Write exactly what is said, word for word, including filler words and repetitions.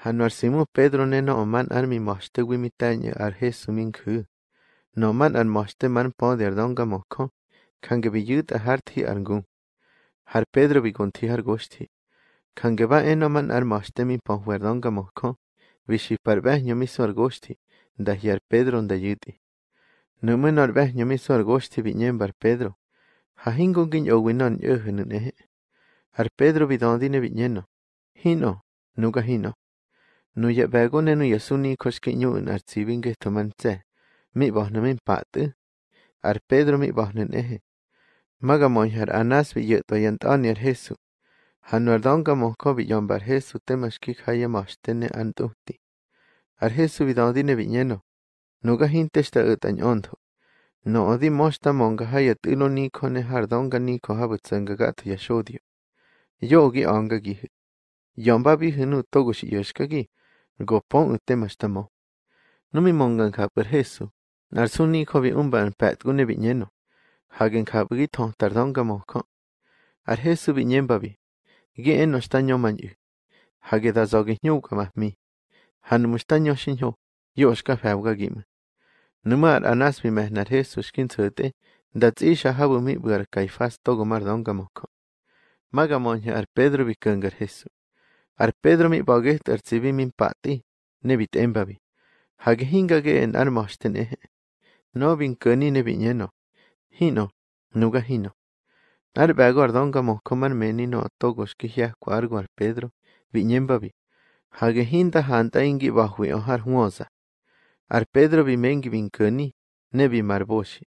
Hanuar simu Pedro neno oman ar mi mochte wimitaña ar Jesu min khu. No man ar mochte man po de ardonga mokho. Kange biyut a harti argun. Har Pedro bigunti har goshti. Kange ba eno man ar mochte mi po ardonga mokho. Vishi parbehnyo mi sor goshti. Da hiar Pedro nda yuti. Numen ar behnyo mi sor goshti biñen bar Pedro. Ha hingo gin owinon yohunun ehe. Har Pedro bidondine biñeno. Hino, nuga hino. Nuya begone nuya suni koshke nyun ar tsibinge tomanse. Mi bohna min patu. Ar Pedro mi bohnen ehe. Maga monhar anas bi yut bayant ani ar Jesu. Hanu ardonga mohko bi yombar Jesu temashkik haya mashtene antuhti. Ar Jesu bidondine biñeno. Nuga hinteshta utan ondo. No odi moshta monga haya tulo niko ne hardonga niko habutsanga gato yashodio. Yogi anga gihu. Yomba bihunu togushi yoshkagi. Gopon utemastamo. Numi mongan kapur Jesu. Narsuni ko bi umban pat gune biñeno. Hagen kapagi ton tardonga moko. Ar Jesu biñen babi. Gi eno staño manyu. Hage da zogi nyuka mahmi. Han mustaño shinyo. Yoshka fabga gim. Numar anas bi mehnar Jesu skin tsote. Dat isha habu mi buar kaifas togo mardonga moko. Maga monja ar Pedro bi kangar Jesu. Ar Pedro mi baget ar tsibi min pati. Nebit embabi. Hage hingage en ar moshten ehe. No bin kani ne biñeno. Hino, nuga hino. Ar bago ardonga mohkomar meni no togos kihya kuargo ar Pedro. Biñen babi. Hage hinda hanta ingi bahwi ohar huoza. Ar Pedro bi mengi bin kani. Ne bi marboshi.